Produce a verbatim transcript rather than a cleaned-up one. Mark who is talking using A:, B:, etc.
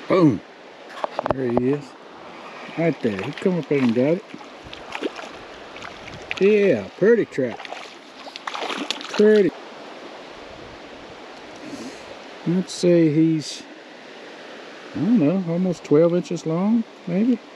A: Boom. There he is. Right there. He come up there and got it. Yeah, pretty trout. Pretty. Let's say he's, I don't know, almost twelve inches long, maybe.